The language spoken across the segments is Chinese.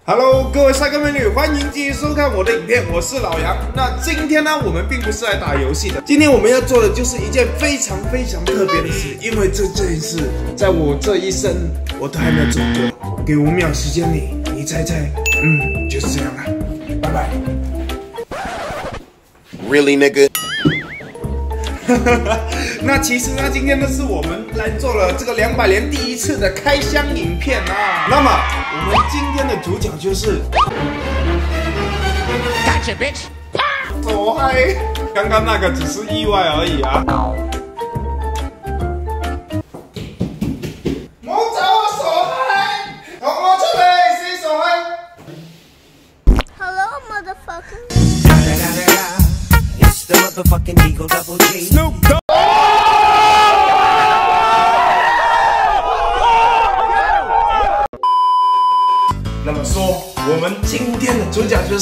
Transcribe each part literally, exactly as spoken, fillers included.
Hello， 各位帅哥美女，欢迎继续收看我的影片，我是老杨。那今天呢，我们并不是来打游戏的，今天我们要做的就是一件非常非常特别的事，因为这件事在我这一生我都还没有做过。给五秒时间你，你猜猜，嗯，就是这样了，拜拜。 Really, nigga？ 那其实呢，今天呢是我们来做了这个两百年第一次的开箱影片啊。那么我们今天的主角就是，Gotcha bitch！ 走嗨！刚刚那个只是意外而已啊。莫找我手嗨，同我出嚟試手嗨。 Hello, motherfucker. It's the motherfucking Eagle Double G. Snoop Dogg。那么说，我们今天的主角就是，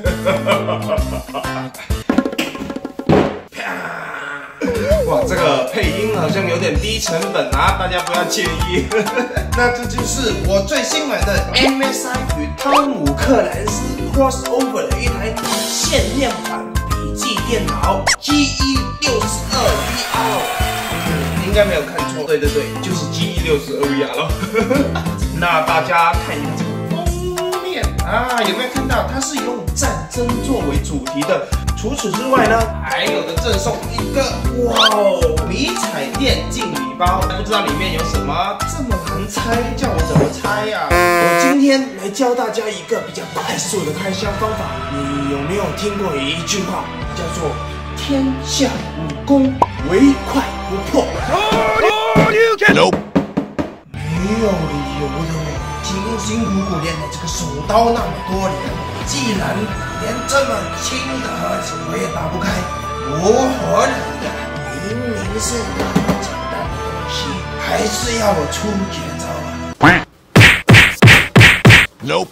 哇，这个配音好像有点低成本啊，大家不要介意。那这就是我最新买的 M S I 与汤姆克兰斯 crossover 的一台限量版笔记电脑 G E 六十二 V R。应该没有看错，对对对，就是 G E 六十二 V R 了。那大家看一下这个。啊，有没有看到？它是用战争作为主题的。除此之外呢，还有的赠送一个哇哦迷彩电竞礼包，不知道里面有什么，这么难猜，叫我怎么猜呀、啊？我今天来教大家一个比较快速的开箱方法。你有没有听过一句话，叫做“天下武功，唯快不破”？ Nope。 没有理由的。辛辛苦苦练的这个手刀那么多年，既然连这么轻的盒子我也打不开，不合理的。明明是那么简单的东西，还是要我出绝招啊 ？Nope。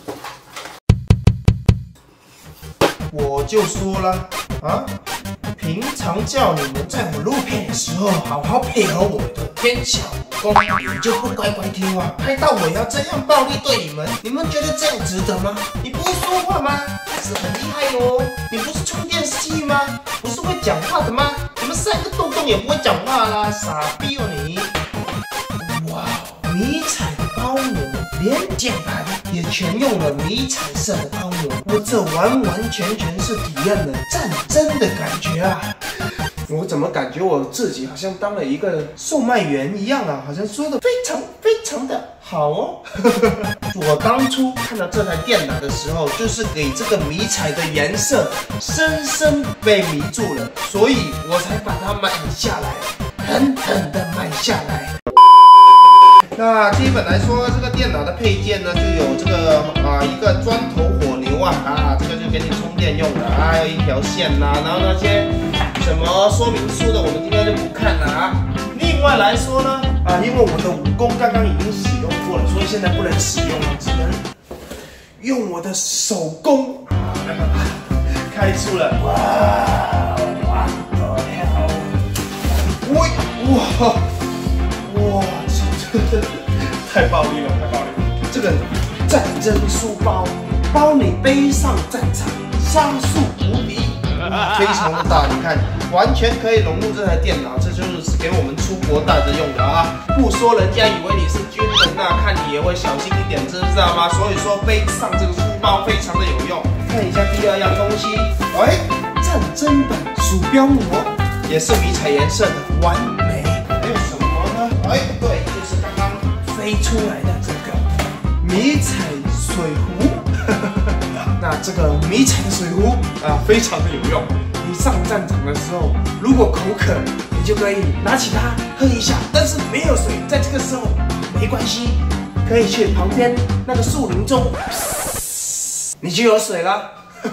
我就说了啊，平常叫你们在我录片的时候好好配合我的天下武功，你就不乖乖听话，拍到我要这样暴力对你们，你们觉得这样值得吗？你不会说话吗？还是很厉害哦。你不是充电器吗？不是会讲话的吗？你们三个洞洞也不会讲话啦，傻逼哦你！哇，迷彩的包膜，连键盘也全用了迷彩色的包膜，我这完完全全是体验了战争的感觉啊！我怎么感觉我自己好像当了一个售卖员一样啊？好像说的非常非常的好哦。我当初看到这台电脑的时候，就是给这个迷彩的颜色深深被迷住了，所以我才把它买下来，狠狠的买下来。那基本来说，这个电脑的配件呢，就有这个啊一个砖头火牛啊啊，这个就给你充电用的啊，还有一条线呐、啊，然后那些什么说明书的，我们今天就不看了啊。另外来说呢，啊，因为我的武功刚刚已经使用过了，所以现在不能使用了，只能用我的手工啊，开出了哇哇哇哇哇！太暴力了，太暴力了！这个战争书包，包你背上战场，杀速无敌，非常的大，你看，完全可以融入这台电脑，这就是给我们出国带着用的啊！不说人家以为你是军人，那看你也会小心一点，知不知道吗？所以说背上这个书包非常的有用。看一下第二样东西，哎，战争版鼠标膜，也是迷彩颜色的，完美。还有什么呢？哎，对。飞出来的这个迷彩水壶，那这个迷彩的水壶啊，非常的有用。你上战场的时候，如果口渴，你就可以拿起它喝一下。但是没有水，在这个时候没关系，可以去旁边那个树林中，你就有水了。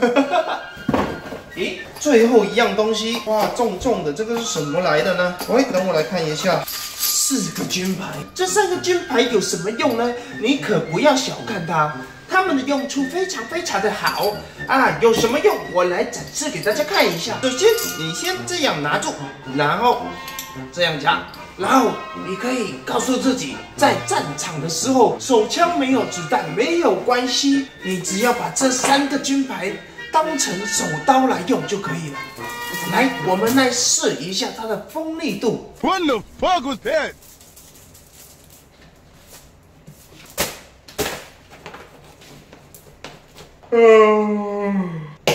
咦，最后一样东西，哇，重重的，这个是什么来的呢？喂，等我来看一下。四个军牌，这三个军牌有什么用呢？你可不要小看它，它们的用处非常非常的好啊！有什么用？我来展示给大家看一下。首先，你先这样拿住，然后这样夹， 然后你可以告诉自己，在战场的时候，手枪没有子弹没有关系，你只要把这三个军牌当成手刀来用就可以了。来，我们来试一下它的锋利度。 What the fuck was that? 嗯，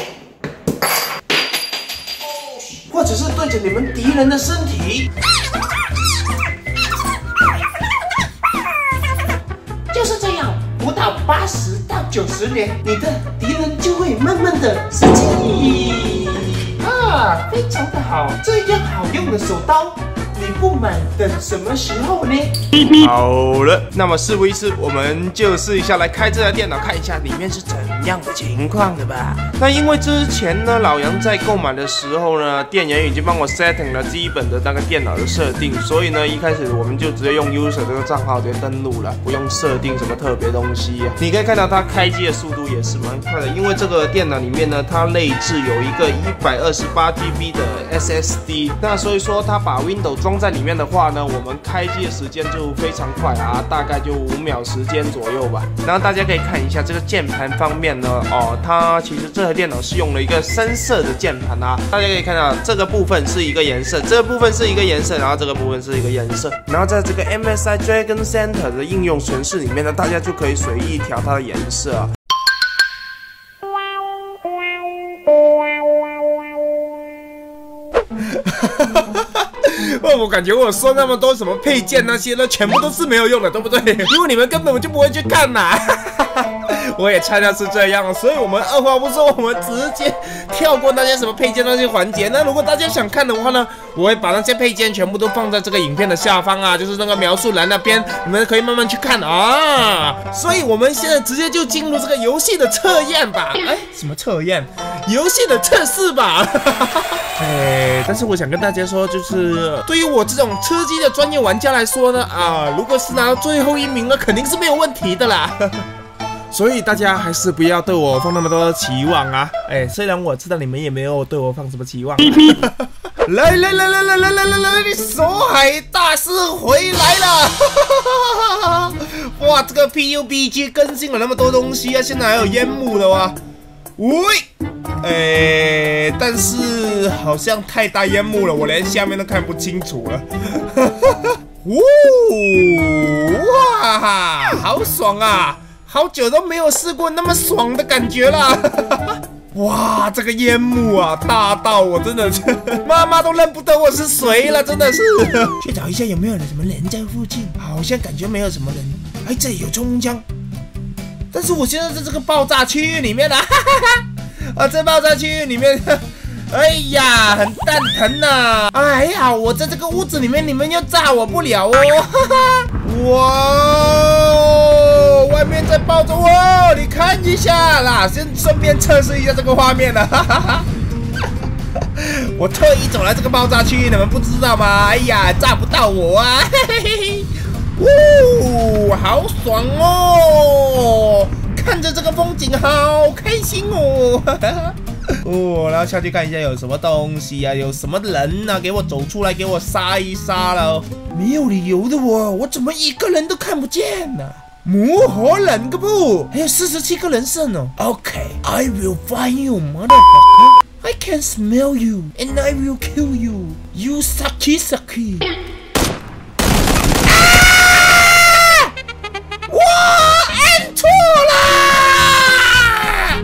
或者是对着你们敌人的身体，就是这样，不到八十到九十年，你的敌人就会慢慢的死寂啊，非常的好，这样好用的手刀。你不买等什么时候呢？好了，那么事不宜迟，我们就试一下来开这台电脑，看一下里面是怎样的情况的吧。那因为之前呢，老杨在购买的时候呢，店员已经帮我 setting 了基本的那个电脑的设定，所以呢，一开始我们就直接用 user 这个账号直接登录了，不用设定什么特别东西、啊。你可以看到它开机的速度也是蛮快的，因为这个电脑里面呢，它内置有一个一百二十八 G B 的 S S D， 那所以说它把 Windows 装在里面的话呢，我们开机的时间就非常快啊，大概就五秒时间左右吧。然后大家可以看一下这个键盘方面呢，哦，它其实这台电脑是用了一个深色的键盘啊，大家可以看到这个部分是一个颜色，这个部分是一个颜色，然后这个部分是一个颜色，然后在这个 M S I Dragon Center 的应用程式里面呢，大家就可以随意调它的颜色啊。我感觉我说那么多什么配件那些呢，全部都是没有用的，对不对？因为你们根本就不会去看呐。我也猜到是这样，所以我们二话不说，我们直接跳过那些什么配件那些环节。那如果大家想看的话呢，我会把那些配件全部都放在这个影片的下方啊，就是那个描述栏那边，你们可以慢慢去看啊。所以我们现在直接就进入这个游戏的测验吧。哎，什么测验？游戏的测试吧。哎，但是我想跟大家说，就是对于我这种吃鸡的专业玩家来说呢，啊，如果是拿到最后一名了，肯定是没有问题的啦。所以大家还是不要对我放那么多的期望啊！哎，虽然我知道你们也没有对我放什么期望、啊。来来来来来来来来来，手海大师回来了！哇，这个 P U B G 更新了那么多东西啊，现在还有烟幕的哇！喂，哎，但是好像太大烟幕了，我连下面都看不清楚了。哇哈，好爽啊！好久都没有试过那么爽的感觉了。哇，这个烟幕啊，大到我真的是妈妈都认不得我是谁了，真的是。去找一下有没有人什么人在附近，好像感觉没有什么人。哎，这里有冲锋枪，但是我现在在这个爆炸区域里面啊，啊，在爆炸区域里面。哎呀，很蛋疼呐！哎呀，我在这个屋子里面，你们又炸我不了哦！哇，外面在爆着哦！你看一下啦，先顺便测试一下这个画面了。我特意走来这个爆炸区域，你们不知道吗？哎呀，炸不到我啊！嘿嘿嘿，呜，好爽哦！看着这个风景，好开心哦！哦，然后下去看一下有什么东西啊，有什么人啊，给我走出来，给我杀一杀了。没有理由的我，我怎么一个人都看不见呢、啊？魔火人个不，还有四十七个人剩哦。OK，I will find you, motherfucker. I can smell you, and I will kill you. You sucky sucky. 啊！我按错了。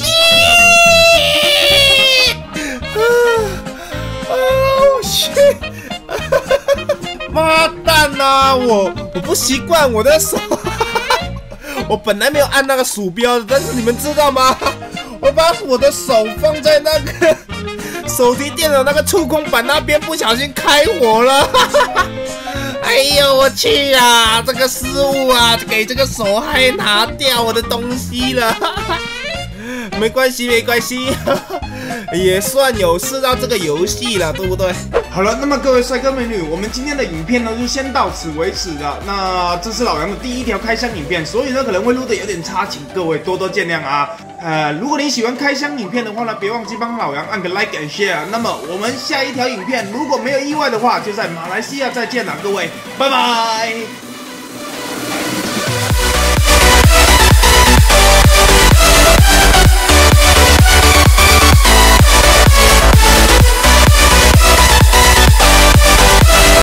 妈蛋啊！我我不习惯我的手，我本来没有按那个鼠标的，但是你们知道吗？我把我的手放在那个手提电脑那个触控板那边，不小心开火了。哎呦我去啊！这个失误啊，给这个手害拿掉我的东西了。没关系，没关系。 也算有试到这个游戏了，对不对？ 好了，那么各位帅哥美女，我们今天的影片呢就先到此为止了。那这是老杨的第一条开箱影片，所以呢可能会录的有点差，请各位多多见谅啊。呃，如果你喜欢开箱影片的话呢，别忘记帮老杨按个 like and share。那么我们下一条影片如果没有意外的话，就在马来西亚再见了，各位，拜拜。